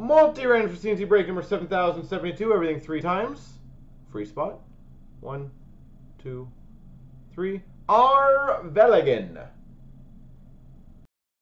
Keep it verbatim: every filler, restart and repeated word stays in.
Multi Random for C and C break number seven thousand seventy-two. Everything three times. Free spot. One, two, three. R. Veligan.